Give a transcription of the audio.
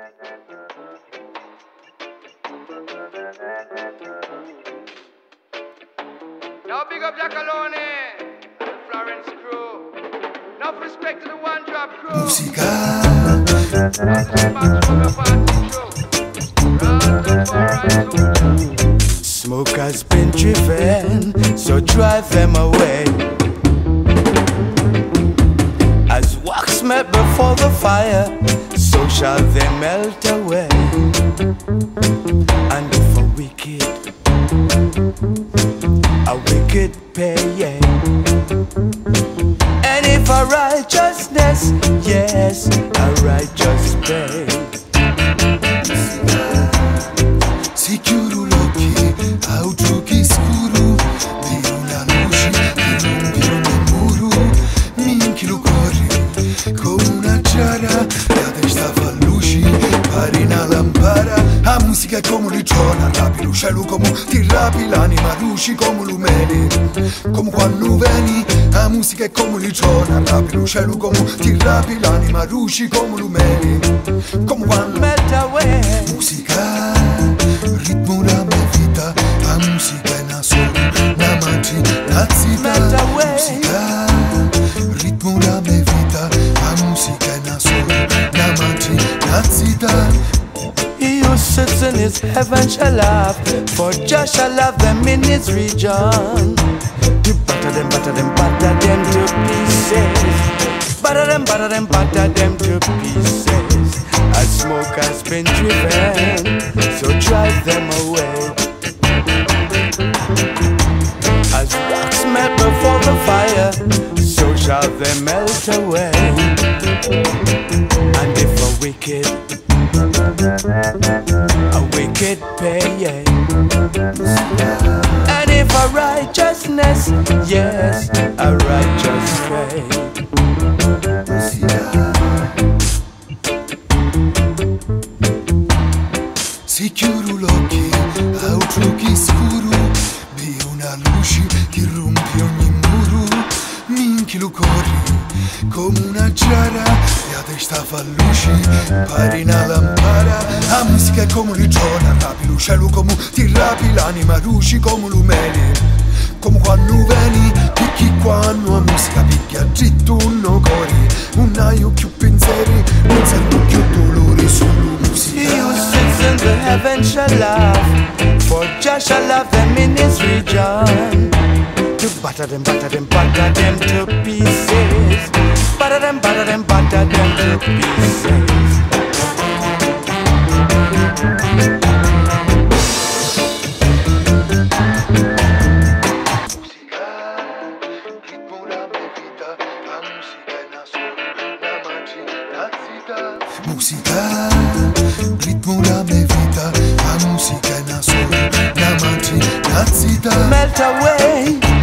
Now big up Jackalone and Florence crew. Enough respect to the One Drop crew. Musica. Smoke has been driven, so drive them away. As wax melt before the fire, so shall they melt away. And if a wicked pay, yeah. And if a righteousness, yes, a righteous pay. Si chiudo l'occhi, autuchi scuro, di una luce che rompi ogni muro. Minchi lo corri, come una giara, la testa fa luci, pari una lampara. La musica è come l'iciona, rapi lo cielo come ti rapi, l'anima luci come l'umeni. Come quando veni, la musica è come l'iciona, rapi lo cielo come ti rapi, l'anima luci come l'umeni. Come quando melt away. Musica, ritmo la mia vita, la musica è una sola, una mattina zita. Musica, ritmo la mia vita, la musica è una sola, una mattina zita. He who sits in his heaven shall laugh, for Jah shall love them in his region. To batter them to pieces. Batter them to pieces. As smoke has been driven, so drive them away. As wax melt before the fire, so shall they melt away. And if a wicked pay, yeah. And if a righteousness, yes, a righteous pay. Si chiudo l'occhi, autuchi scuro, di una luce che rompi ogni muro. Minchi lo corri, come una giara, la testa fa luci, pari una lampara. La musica è come l'iciona, rapi lo cielo come ti rapi, l'anima luci come l'umeni. Come quando veni, picchi quando la musica picchia dritto no cori. Non hai più pensieri, non sento più dolore, solo musica. He who sits in the heaven shall laugh, for Jah shall love them in his region. To batter them to pieces. Batter them to pieces. Musica, ritmo la mia vita, la musica è una sola, la mattina zita. Melt away.